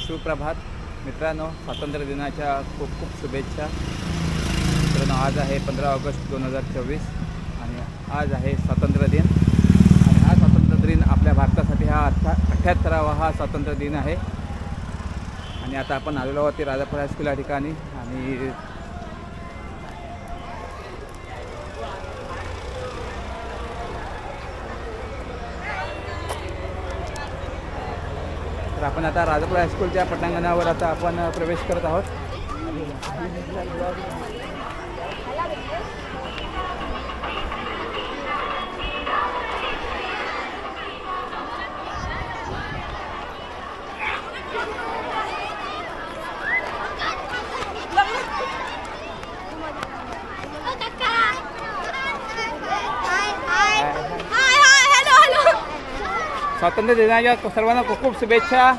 सुप्रभात मित्रांनो, स्वातंत्र्य दिनाच्या खूप खूप शुभेच्छा मित्रांनो। आज आहे 15 ऑगस्ट 2024 आणि आज आहे स्वातंत्र्य दिन। आणि हा स्वातंत्र्य दिन आपल्या भारतासाठी हा 78वा हा स्वातंत्र्य दिन आहे। आणि आता आपण आलेलो आहोत राजापूर हायस्कूल या ठिकाणी आणि तर आपण आता राजापूर हायस्कूलच्या पटांगणावर आता आपण प्रवेश करत आहोत। स्वातंत्र्य दिनाच्या सर्वांना खूप खूप शुभेच्छा।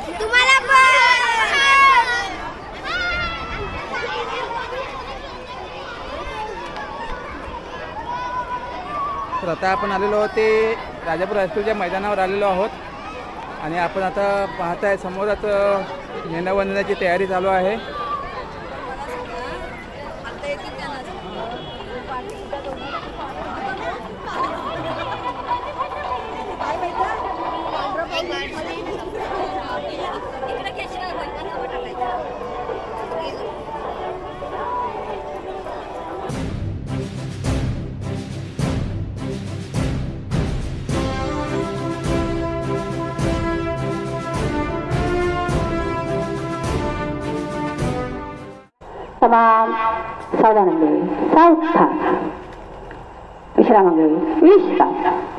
तर आता आपण आलेलो आहोत ते राजापूर हायस्कूलच्या मैदानावर आलेलो आहोत आणि आपण आता पाहताय समोरच झेंडावंदनाची तयारी चालू आहे। तमाम सावधानंगे सावधान विश्रामांगे विश्राम।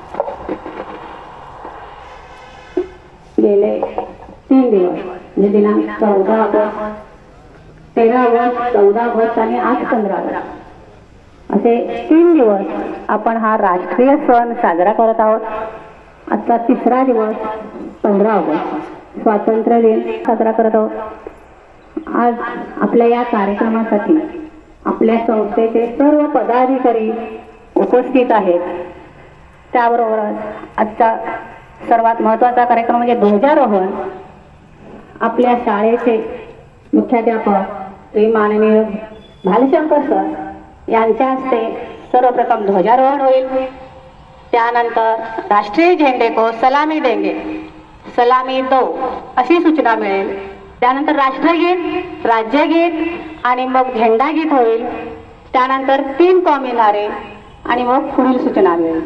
गेले 3 दिवस म्हणजे दिनांक 14 ऑगस्ट 13 ऑगस्ट 14 ऑगस्ट आणि आज 15 ऑगस्ट असे 3 दिवस आपण हा राष्ट्रीय सण साजरा करत आहोत। आजचा 3रा दिवस 15 ऑगस्ट स्वातंत्र्य दिन साजरा करत आहोत। आज आपल्या या कार्यक्रमासाठी आपल्या संस्थेचे सर्व पदाधिकारी उपस्थित आहेत। त्याबरोबरच आजचा सर्वात महत्त्वाचा कार्यक्रम म्हणजे ध्वजारोहण। आपल्या शाळेचे मुख्याध्यापक श्री माननीय भालशंकर सर यांच्या हस्ते सर्वप्रथम ध्वजारोहण होईल। त्यानंतर राष्ट्रीय झेंडे को सलामी देंगे, सलामी दो अशी सूचना मिळेल। त्यानंतर राष्ट्रगीत, राज्यगीत आणि मग झेंडा गीत होईल। त्यानंतर 3 कौमी नारे आणि मग पुढील सूचना मिळेल।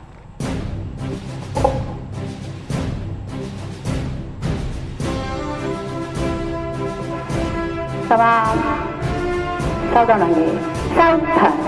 तमाम सावधानंगे सावधान।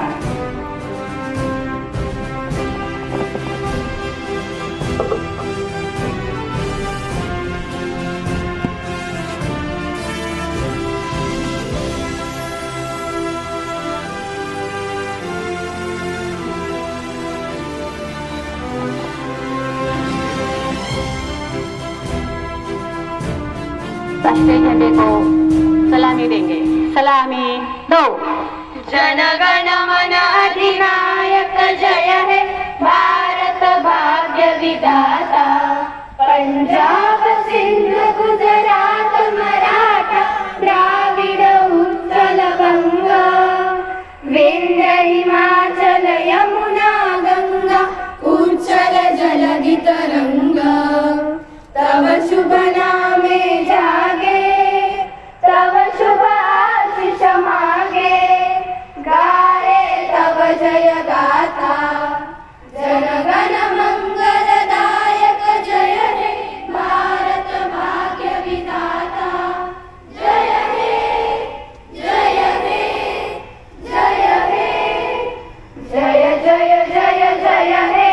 राष्ट्रीय झंडे को सलामी देंगे, सलामी दो। जनगण मन अधिनायक जय है भारत भाग्य विधाता। पंजाब सिंध गुजरात मराठा द्राविड उत्कल बंगा, विंध्य हिमाचल यमुना गंगा उज्जवल जलधि तरंगा। तव शुभ नामे जागे, तव शुभ आशीष मागे, गाये तव जय गाथा। जनगण मंगलदायक जय हे भारत भाग्य विधाता। जय हे जय हे जय हे जय जय जय जय हे।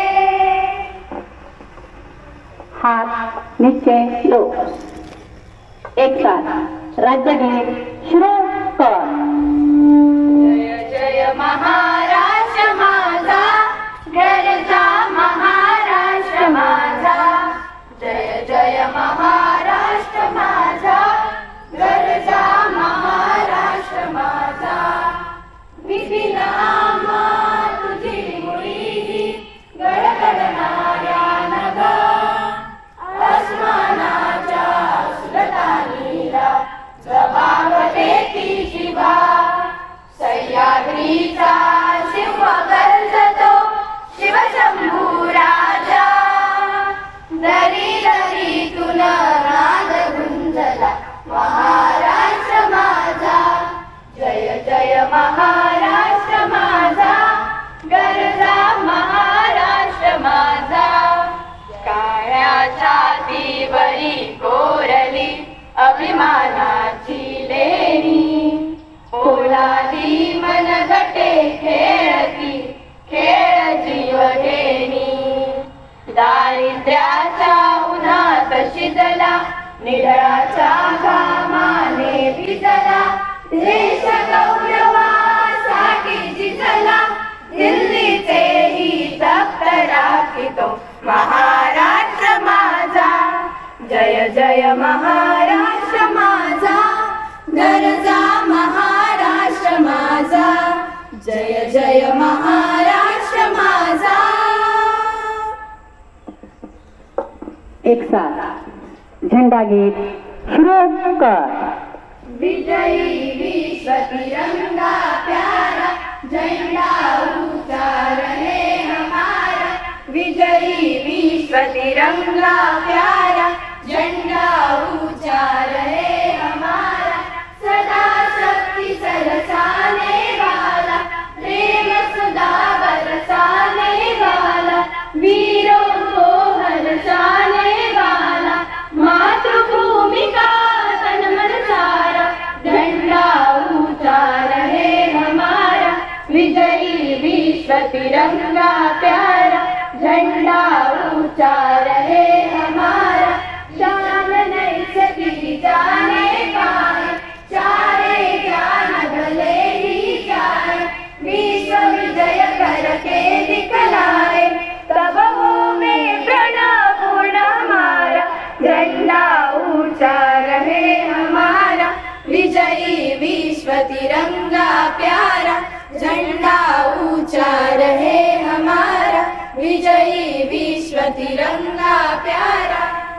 हाथ नीचे लो, एक साथ राज्यगीत शुरू कर। जय जय महाराष्ट्र माझा, घरचा महाराष्ट्र माझा। जय जय महाराष्ट्र माझा, घरचा महाराष्ट्र माझा। विधी नामा तुझी मुळी गडगडणाऱ्या नगा, आसमानाच्या सुलतानी अभिमानाची लेणी ओलादी मनगटे खेळती खेळ जीव घेणी दारिद्र्याच्या उन्हात शिजला निढळाच्या घामाने भिजला देश गौरवासाठी झिजला दिल्लीचेही तख्त राखितो महाराष्ट्र माझा जय जय महाराष्ट्र माझा गरजा महाराष्ट्र माझा जय जय महाराष्ट्र माझा एक साथ झंडा गीत शुरू कर। विजयी विश्व तिरंगा प्यारा झंडा ऊंचा रहे हमारा विजयी विश्व तिरंगा प्यारा झंडा ऊंचा रहे हमारा सदा शक्ति सरसाने वाला प्रेम सुधा बरसाने वाला वीरों को हर्षाने वाला मातृभूमि का तन मन सारा झंडा ऊंचा रहे हमारा विजयी विश्व तिरंगा प्यारा झंडा ऊंचा रहे हमारा शान नहीं सकी जाने पाए चारे जान भले ही जाए विश्व विजय करके दिखलाए तब हो में प्रणव पूर्ण हमारा झंडा ऊंचा रहे हमारा विजयी विश्व तिरंगा प्यारा झंडा ऊंचा रहे हमारा विजयी विश्व तिरंगा प्यारा।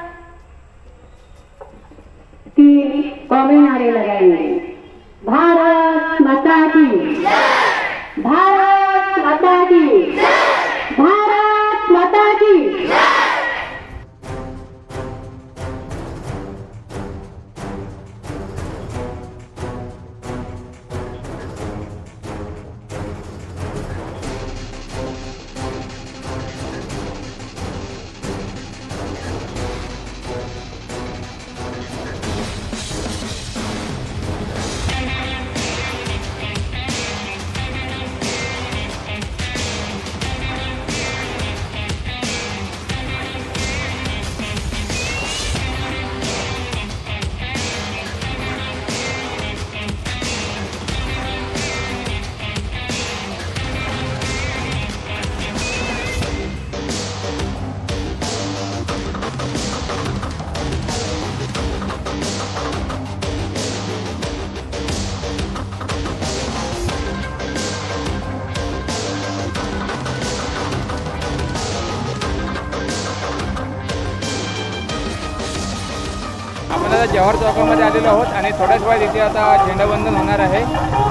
3 कौमी नारे लगाएंगे। भारत माता की भारत माता की भारत माता की। आपण आता जवाहर चौकामध्ये आलेलो आहोत आणि थोड्याच वेळात इथे आता झेंडावंदन होणार आहे।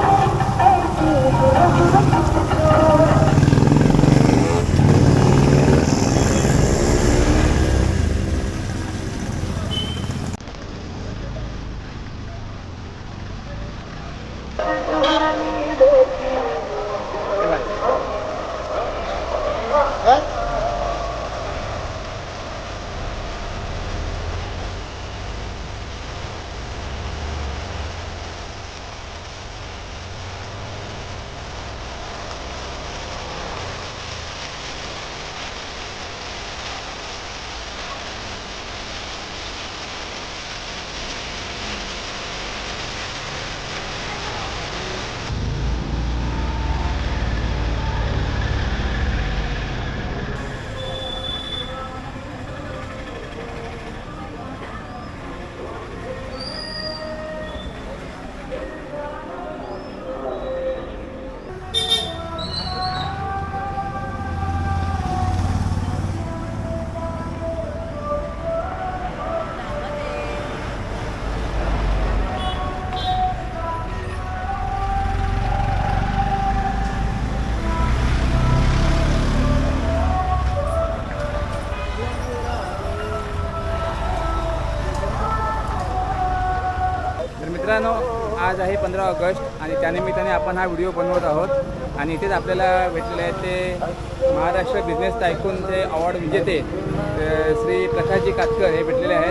मित्रांनो, आज आहे 15 ऑगस्ट आणि त्यानिमित्ताने आपण हा व्हिडिओ बनवत आहोत आणि इथेच आपल्याला भेटलेले आहेत ते महाराष्ट्र बिझनेस टायकूनचे अवॉर्ड विजेते श्री प्रकाशजी कातकर हे भेटलेले आहेत।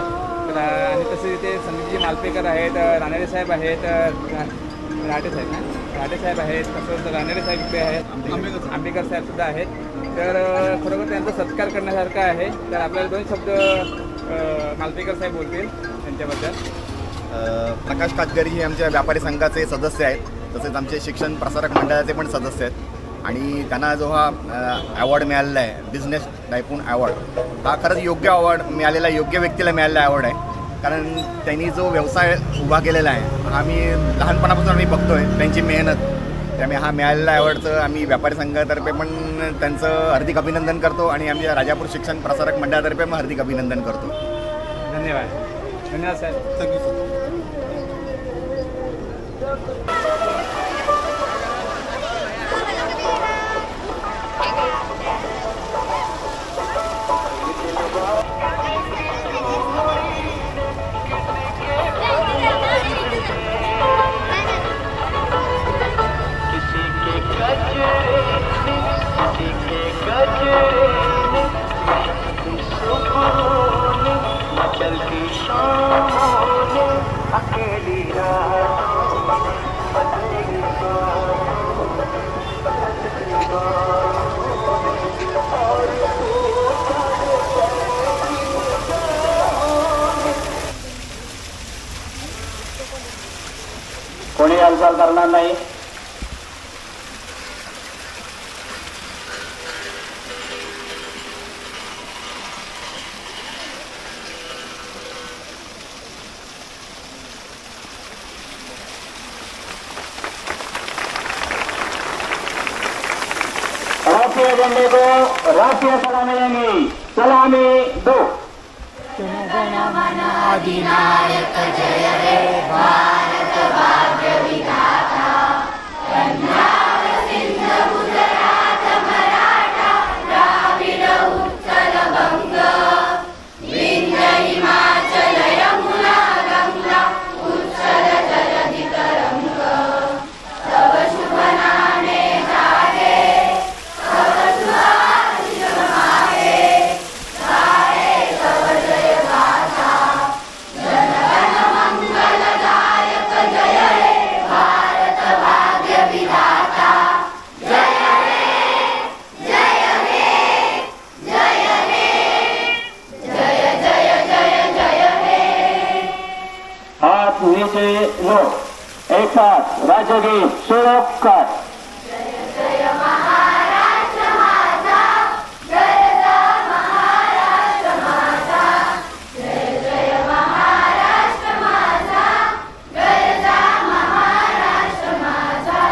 तर आणि तसे इथे संदीपजी मालपेकर आहेत, रानडे साहेब आहेत, राठे साहेब ना राठे साहेब आहेत, तसंच रानडे साहेब इकडे आहेत, आंबेकर साहेबसुद्धा आहेत. तर खरोखर त्यांचा सत्कार करण्यासारखा आहे. तर आपल्याला 2 शब्द मालपेकर साहेब बोलतील त्यांच्याबद्दल. प्रकाश कातकरी हे आमच्या व्यापारी संघाचे सदस्य आहेत, तसेच आमचे शिक्षण प्रसारक मंडळाचे पण सदस्य आहेत. आणि त्यांना जो हा अवॉर्ड मिळालेला आहे, बिझनेस टायकून अवॉर्ड, हा खरंच योग्य अवॉर्ड मिळालेला, योग्य व्यक्तीला मिळालेला अवॉर्ड आहे. कारण त्यांनी जो व्यवसाय उभा केलेला आहे हा आम्ही लहानपणापासून आम्ही बघतो आहे त्यांची मेहनत. त्यामुळे हा मिळालेला अवॉर्डचं आम्ही व्यापारी संघातर्फे पण त्यांचं हार्दिक अभिनंदन करतो आणि आमच्या राजापूर शिक्षण प्रसारक मंडळातर्फे पण हार्दिक अभिनंदन करतो. धन्यवाद. धन्यवाद साहेब. Thank you sir. कोणी हालचाल करणार नाही. राष्ट्रीय झंडे को राष्ट्रीय सलामी देंगे. सलामी 2. अधिनायक जय हे भारत भाग्य विधाता. पंजाब सिंध गुजरात मराठा द्राविड उत्कल बंग विंध्य हिमाचल यमुना गंगा उच्चल जलधि तरंग. तव शुभ नामे जागे तव सुहासिस माहे गाये तव जय गाथा. जनगण मंगलदायक जय हे भारत भाग्य विधाता. जय हे जय हे जय हे जय जय जय जय हे. हाथ नीचे लो. एक साथ राज्यगीत सुरू कर. जय महाराष्ट्र माझा गरजा महाराष्ट्र माझा. जय जय महाराष्ट्र माझा गरजा महाराष्ट्र माझा.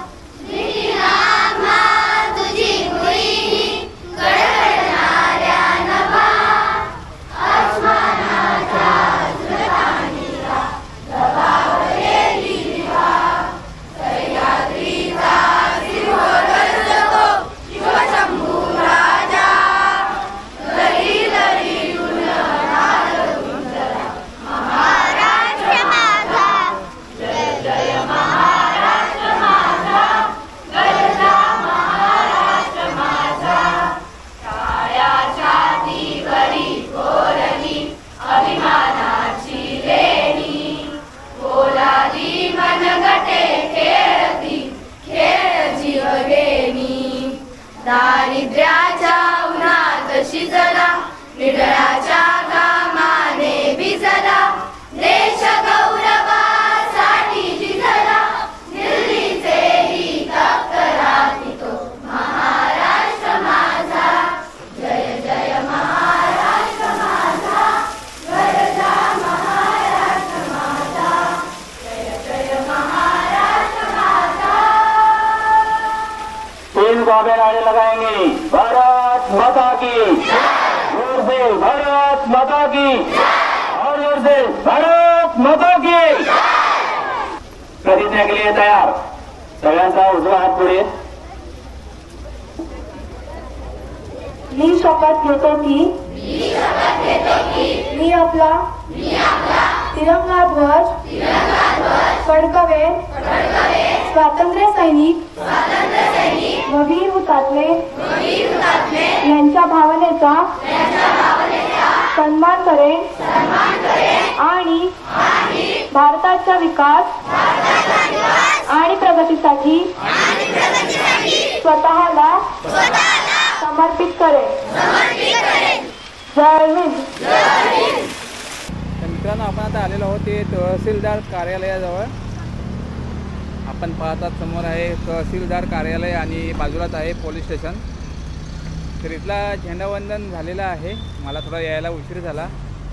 निनामा तुझी भुई गडगडणाऱ्या नभा. आसमानाच्या झुळकांनीला दबावलेली विभा. सह्याद्रीचा सिंहगर्ज तो शिवशंभू राजा. लरी लरीतून नाद गुंजला महाराष्ट्र माझा. जय जय महाराष्ट्र माझा गरजा महाराष्ट्र माझा. काळ्या छातीवरी कोरली अभिमानाची लेणी. पोलादी मनगटे खेळती खेळ जीवघेणी. दारिद्र्याच्या उन्हात शिजला निडळाच्या घामाने भिजला. देश गौरवासाठी झिजला दिल्लीचेही तप्त राहती तो महाराष्ट्र माझा. जय जय महाराष्ट्र माझा गरजा महाराष्ट्र माझा. जय जय महाराष्ट्र माझा. 3 गौबे नारे लगाएंगे. भारत माता की जोर से भारत माता की और जोर से भारत माता की. प्रतिज्ञा के लिए तयार. सगळ्यांचा उजवा हात पुढे. मी शपथ घेतो की मी आपला तिरंगा ध्वज फडकवेन. स्वातंत्र्य सैनिक व वीर हुतात्मे यांच्या भावनेचा सन्मान करेन भारताचा विकास आणि प्रगतीसाठी स्वतःला समर्पित करेन. जय हिंद. तर मित्रांनो, आपण आता आलेलो आहोत ते तहसीलदार कार्यालयाजवळ. आपण पाहतात समोर आहे तहसीलदार कार्यालय आणि बाजूलाच आहे पोलीस स्टेशन. तर इथला झेंडावंदन झालेलं आहे. मला थोडा यायला उशीर झाला.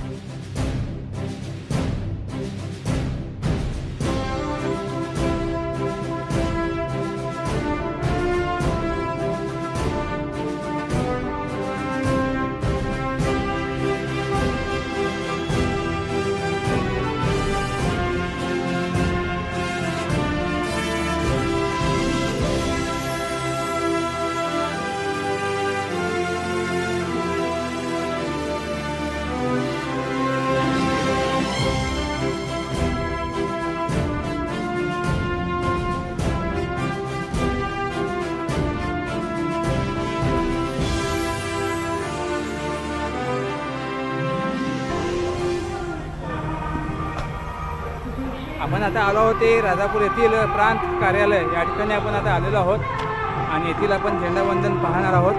आपण आता आलो आहोत ते राजापूर येथील प्रांत कार्यालय. या ठिकाणी आपण आता आलेलो आहोत आणि येथील आपण झेंडावंदन पाहणार आहोत.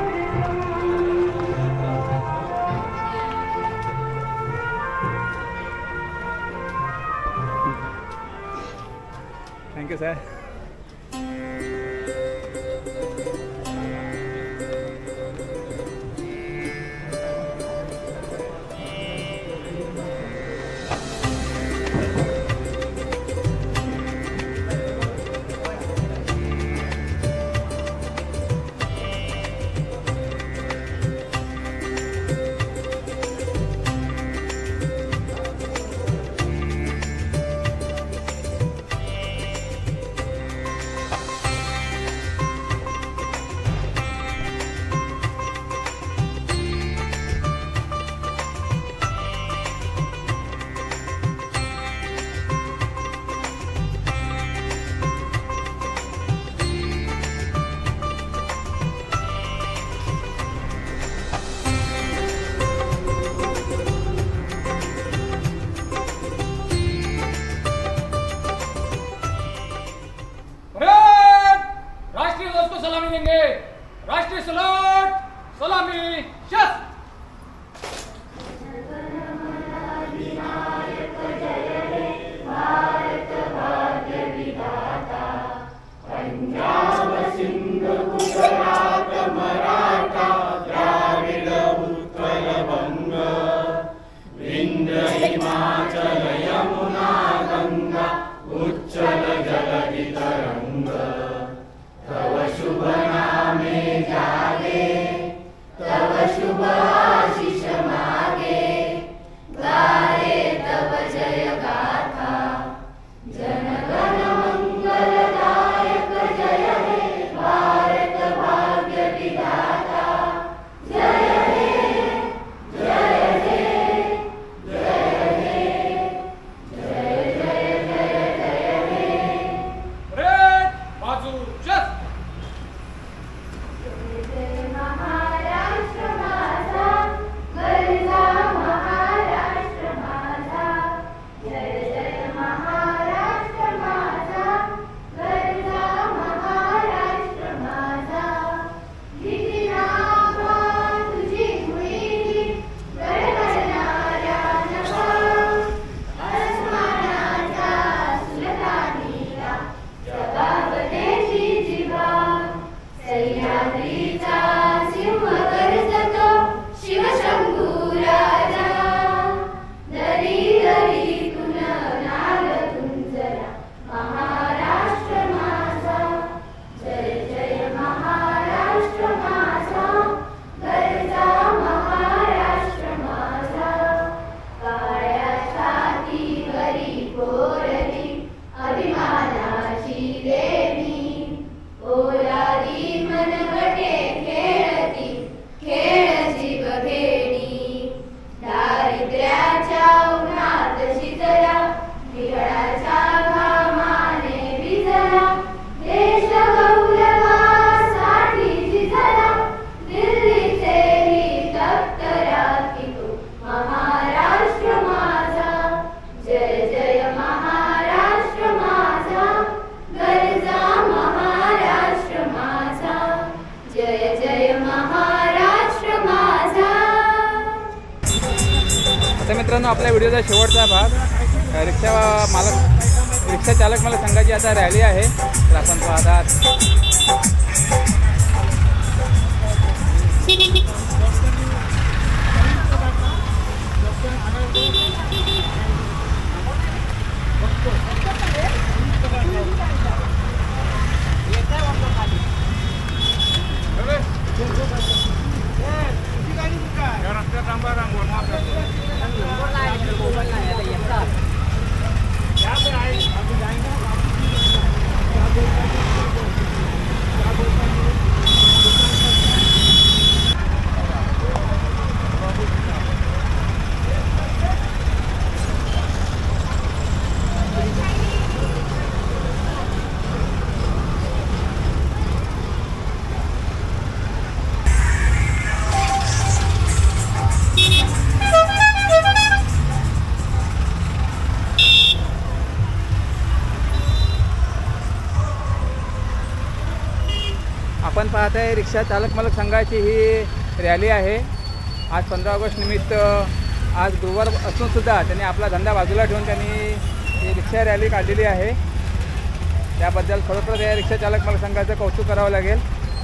Thank you sir. राष्ट्रीय सलाट सलामी शस्त्र. व्हिडिओचा शेवटचा भाग रिक्षा चालक मला संघाची आता रॅली आहे, तर आपण पाहतात. आपण पाहत आहे रिक्षा चालक मालक संघाची ही रॅली आहे. आज 15 ऑगस्ट निमित्त आज गुरुवार असून सुद्धा त्यांनी आपला धंदा बाजूला ठेवून त्यांनी ही रिक्षा रॅली काढलेली आहे. त्याबद्दल खरोखर या रिक्षा चालक मालक संघाचं कौतुक करावं लागेल.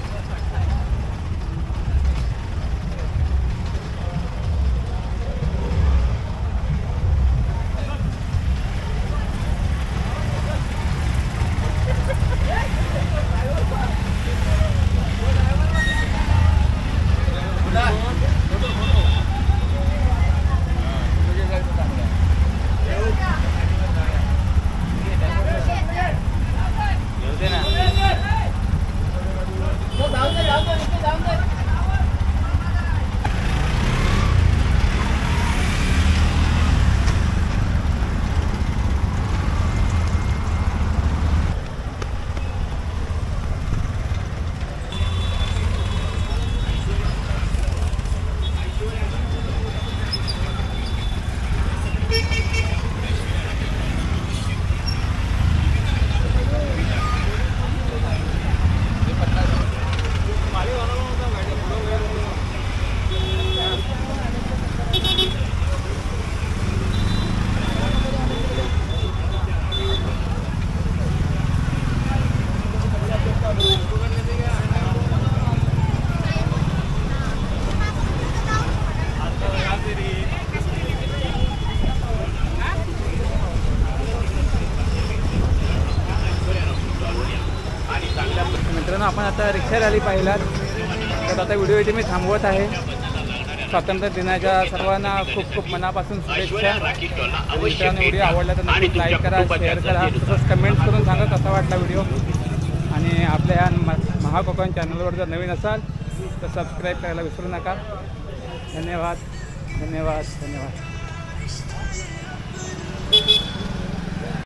मित्रांनो, आपण आता रिक्षा रॅली पाहिलात, तर आता व्हिडिओ इथे मी थांबवत आहे. स्वातंत्र्य दिनाच्या सर्वांना खूप खूप मनापासून शुभेच्छा. मित्रांनो, व्हिडिओ आवडला तर नक्कीच लाईक करा, शेअर करा, तसंच कमेंट्स करून सांगा कसा वाटला व्हिडिओ. आणि आपल्या ह्या महाकोकण चॅनलवर जर नवीन असाल तर सबस्क्राईब करायला विसरू नका. धन्यवाद धन्यवाद धन्यवाद.